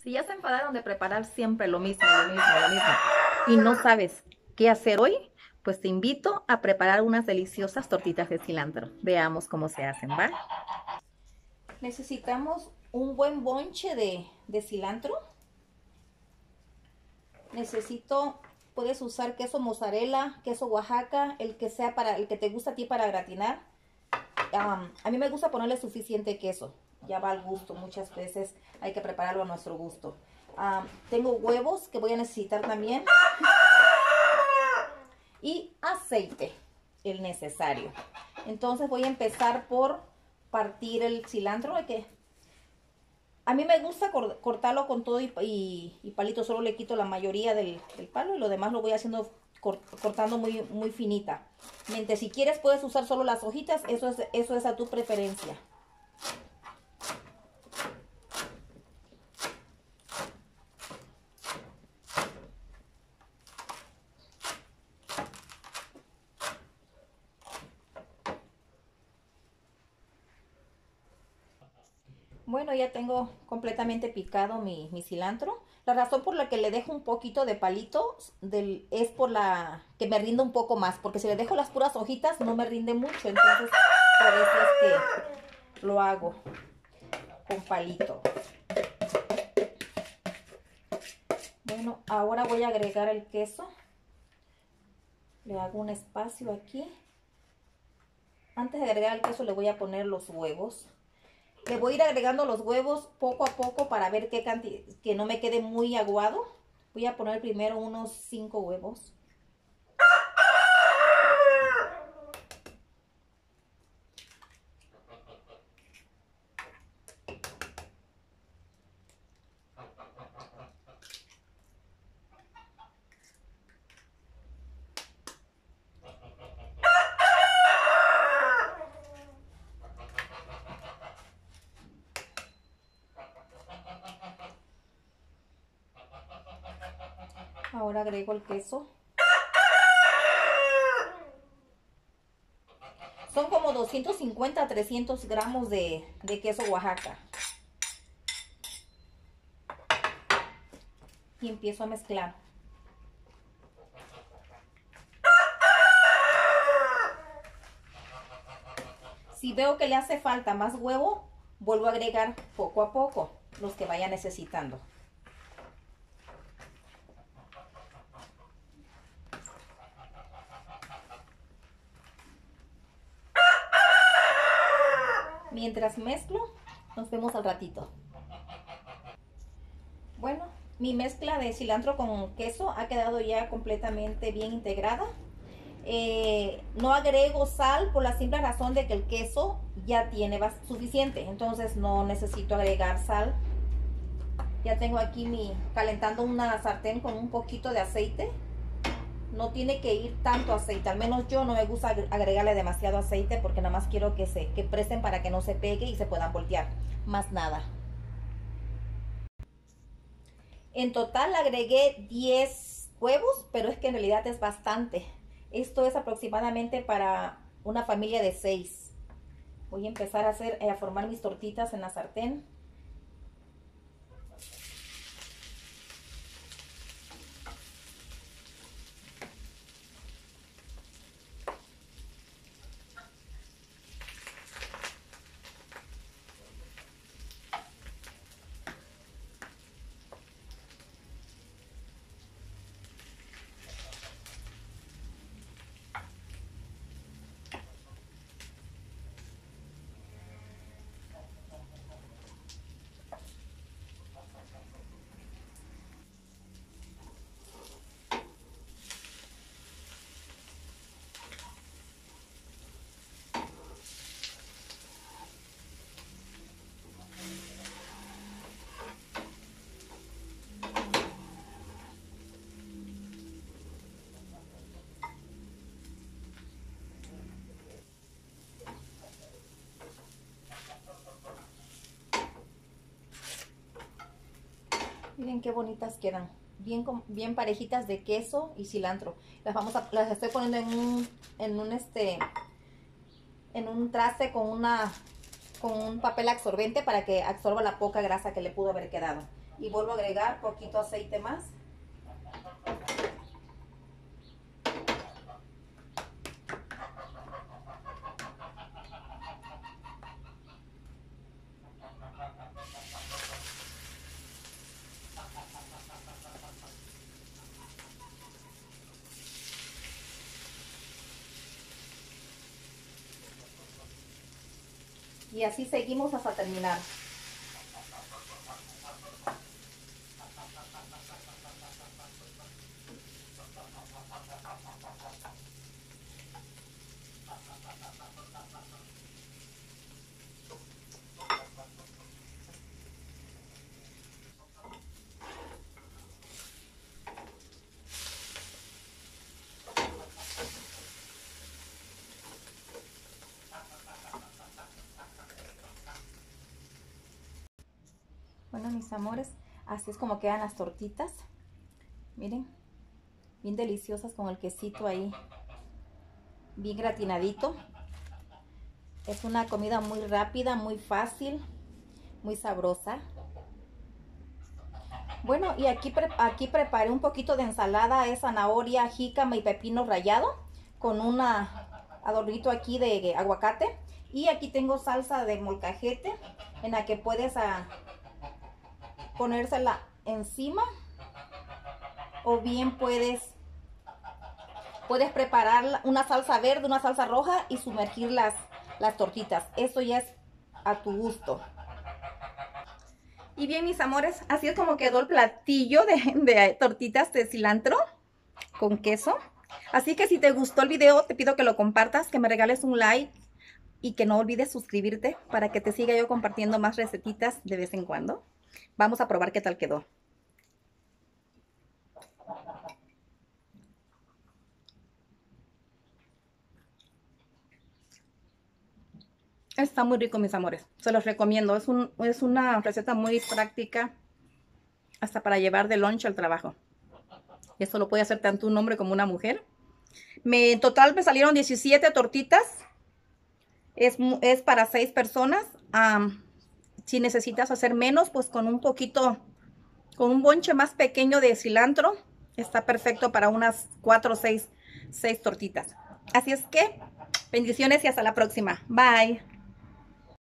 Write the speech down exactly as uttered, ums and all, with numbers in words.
Si ya se enfadaron de preparar siempre lo mismo, lo mismo, lo mismo, y no sabes qué hacer hoy, pues te invito a preparar unas deliciosas tortitas de cilantro. Veamos cómo se hacen, ¿va? Necesitamos un buen bonche de, de cilantro. Necesito, puedes usar queso mozzarella, queso Oaxaca, el que sea para, el que te gusta a ti para gratinar. Um, a mí me gusta ponerle suficiente queso, ya va al gusto, muchas veces hay que prepararlo a nuestro gusto. Um, tengo huevos que voy a necesitar también y aceite, el necesario. Entonces voy a empezar por partir el cilantro, que a mí me gusta cortarlo con todo y, y, y palito, solo le quito la mayoría del, del palo y lo demás lo voy haciendo cortando muy, muy finita. Mientras si quieres puedes usar solo las hojitas, eso es, eso es a tu preferencia. Bueno, ya tengo completamente picado mi, mi cilantro. La razón por la que le dejo un poquito de palito del, es por la que me rinde un poco más. Porque si le dejo las puras hojitas no me rinde mucho. Entonces por eso es que lo hago con palito. Bueno, ahora voy a agregar el queso. Le hago un espacio aquí. Antes de agregar el queso le voy a poner los huevos. Le voy a ir agregando los huevos poco a poco para ver qué cantidad, que no me quede muy aguado. Voy a poner primero unos cinco huevos. Ahora agrego el queso. Son como doscientos cincuenta a trescientos gramos de, de queso Oaxaca. Y empiezo a mezclar. Si veo que le hace falta más huevo, vuelvo a agregar poco a poco los que vaya necesitando. Mientras mezclo, nos vemos al ratito. Bueno, mi mezcla de cilantro con queso ha quedado ya completamente bien integrada. Eh, no agrego sal por la simple razón de que el queso ya tiene suficiente, entonces no necesito agregar sal. Ya tengo aquí mi calentando una sartén con un poquito de aceite. No tiene que ir tanto aceite, al menos yo no me gusta agregarle demasiado aceite porque nada más quiero que se que presten para que no se pegue y se puedan voltear, más nada. En total agregué diez huevos, pero es que en realidad es bastante. Esto es aproximadamente para una familia de seis. Voy a empezar a hacer, a formar mis tortitas en la sartén. Miren qué bonitas quedan, bien, bien parejitas de queso y cilantro. Las vamos a, las estoy poniendo en un, en un este, en un traste con una, con un papel absorbente para que absorba la poca grasa que le pudo haber quedado. Y vuelvo a agregar poquito aceite más. Y así seguimos hasta terminar. Bueno, mis amores, así es como quedan las tortitas. Miren, bien deliciosas con el quesito ahí, bien gratinadito. Es una comida muy rápida, muy fácil, muy sabrosa. Bueno, y aquí, pre aquí preparé un poquito de ensalada de zanahoria, jícama y pepino rallado con un adornito aquí de aguacate. Y aquí tengo salsa de molcajete en la que puedes a, ponérsela encima, o bien puedes puedes preparar una salsa verde, una salsa roja y sumergir las, las tortitas. Eso ya es a tu gusto. Y bien, mis amores, así es como quedó el platillo de, de tortitas de cilantro con queso. Así que si te gustó el video, te pido que lo compartas, que me regales un like y que no olvides suscribirte para que te siga yo compartiendo más recetitas de vez en cuando. Vamos a probar qué tal quedó. Está muy rico, mis amores. Se los recomiendo. Es, un, es una receta muy práctica, hasta para llevar de lunch al trabajo. Esto lo puede hacer tanto un hombre como una mujer. Me, en total me salieron diecisiete tortitas. Es, es para seis personas. Um, si necesitas hacer menos, pues con un poquito, con un bonche más pequeño de cilantro, está perfecto para unas cuatro o seis, seis tortitas. Así es que, bendiciones y hasta la próxima. Bye.